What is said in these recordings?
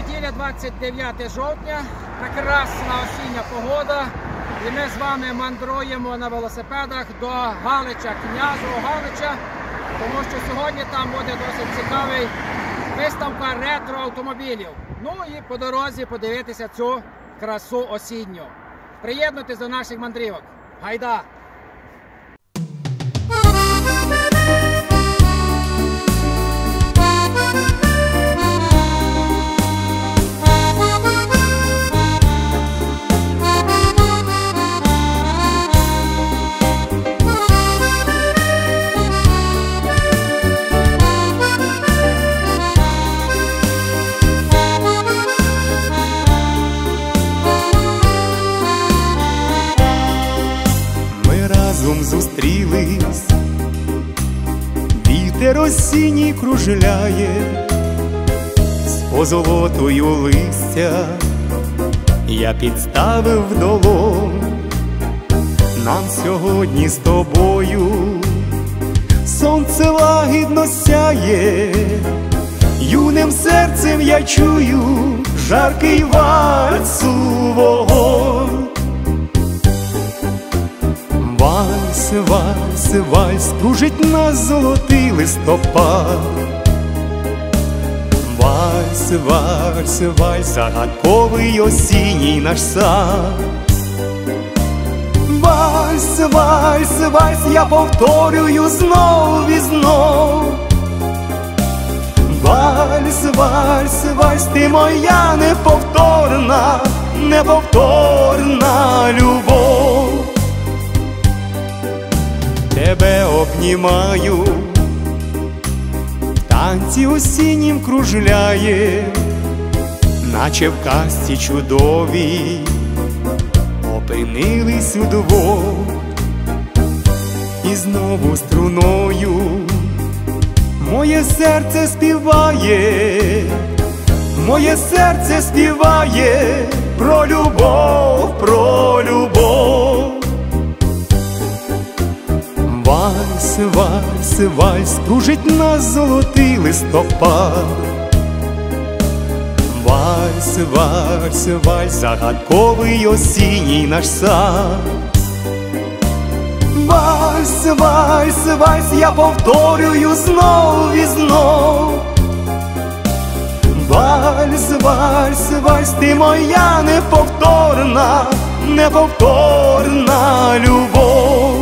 неділя, 29 жовтня, прекрасна осіння погода. І ми з вами мандруємо на велосипедах до Галича, Князевого Галича, тому що сьогодні там буде досить цікавий виставка ретро-автомобілів. Ну і по дорозі подивитися цю красу осінню. Приєднуйтесь до наших мандрівок. Гайда! Зустрілись, вітер осінній кружляє, з позолотою листя я підставив долонь. Нам сьогодні з тобою сонце лагідно сяє, юним серцем я чую жаркий вальсу вогонь. Вальс, вальс, вальс, кружить нас золотий листопад. Вальс, вальс, вальс, загадковий осінній наш сад. Вальс, вальс, вальс, я повторюю знов і знов. Вальс, вальс, вальс, ти моя неповторна, неповторна любов. Тебе обнімаю, в танці осіннім кружляє, наче в казці чудовій опинились удвох. І знову струною моє серце співає, моє серце співає про любов, про любов. Вальс, вальс, вальс, кружить нас золотий листопад. Вальс, вальс, вальс, загадковий осінній наш сад. Вальс, вальс, вальс, я повторюю знов і знов. Вальс, вальс, вальс, ти моя неповторна, неповторна любов.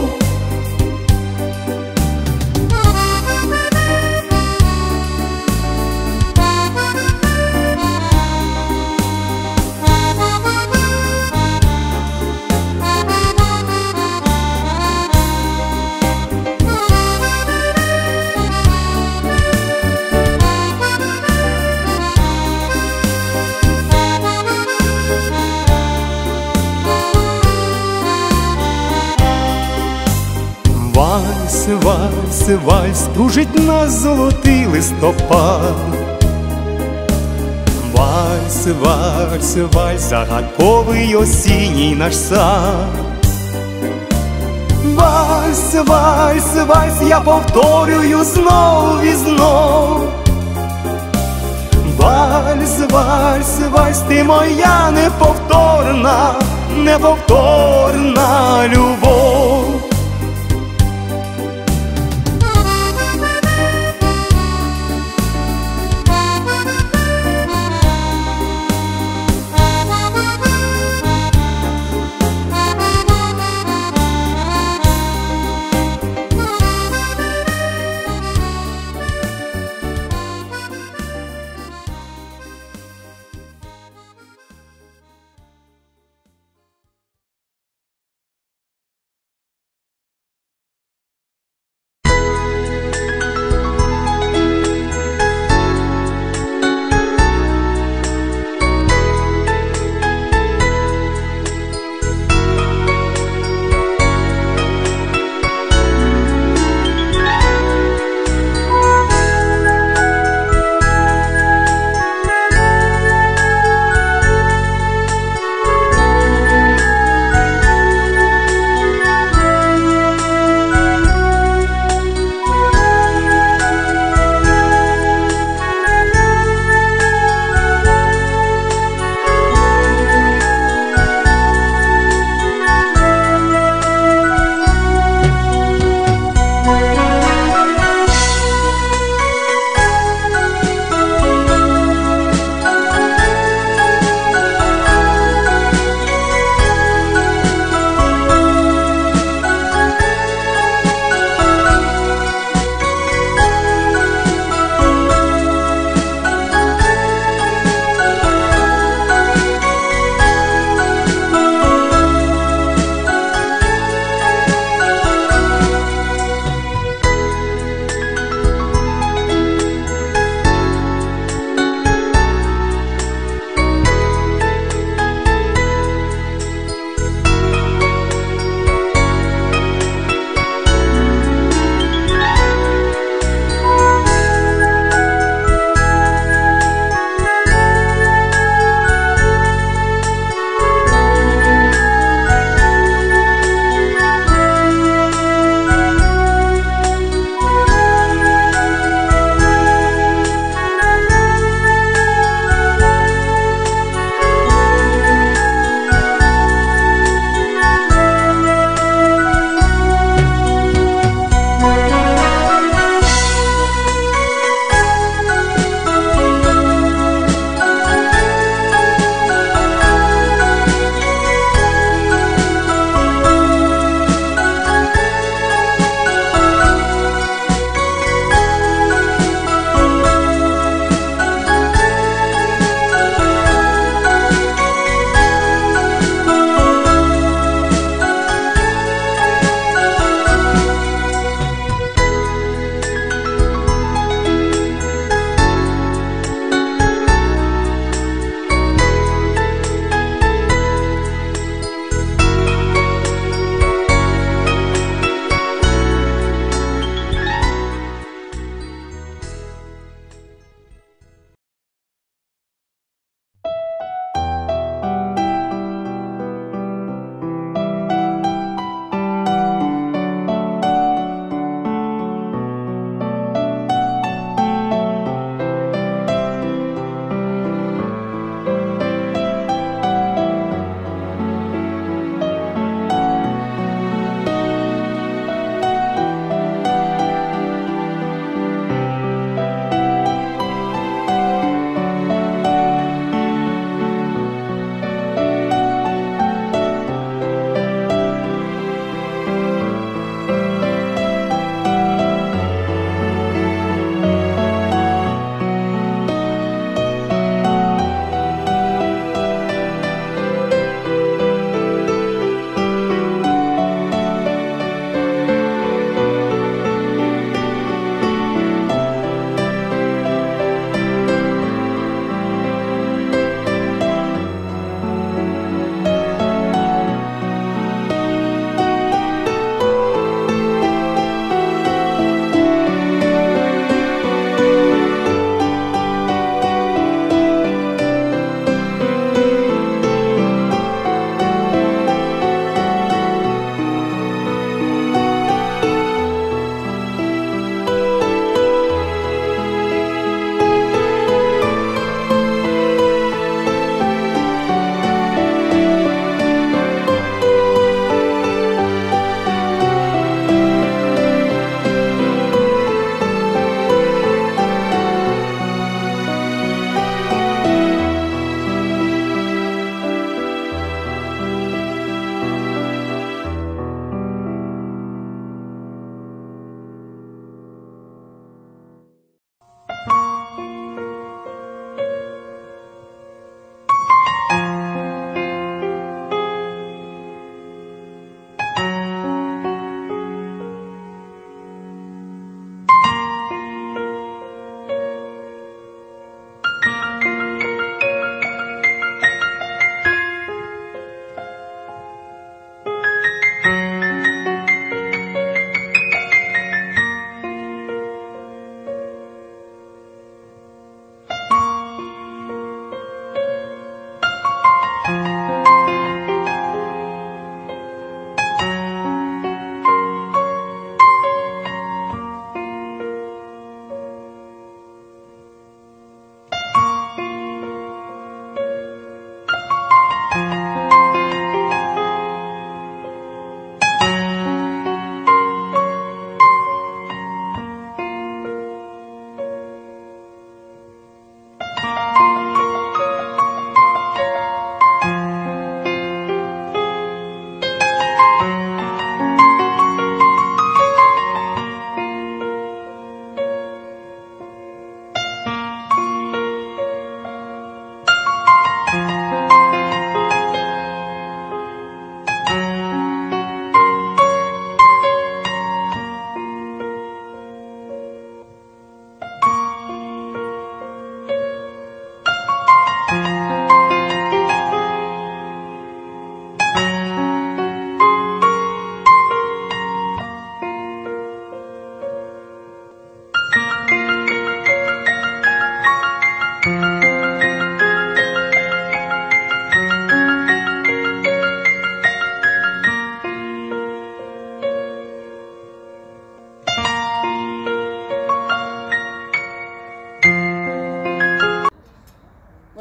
Вальс, вальс, вальс, кружить нас золотий листопад. Вальс, вальс, вальс, загадковий осінній наш сад. Вальс, вальс, вальс, я повторюю знов і знов. Вальс, вальс, вальс, ти моя неповторна, неповторна любов.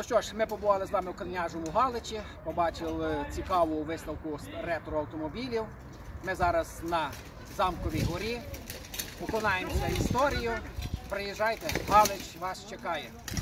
що ж, ми побували з вами у Княжому Галичі, побачили цікаву виставку ретро-автомобілів. Ми зараз на Замковій горі, поконаємося історію. Приїжджайте, Галич вас чекає.